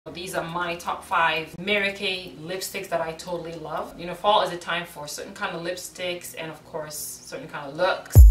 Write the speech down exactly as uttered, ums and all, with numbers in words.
These are my top five Mary Kay lipsticks that I totally love. You know, fall is a time for certain kind of lipsticks and of course certain kind of looks.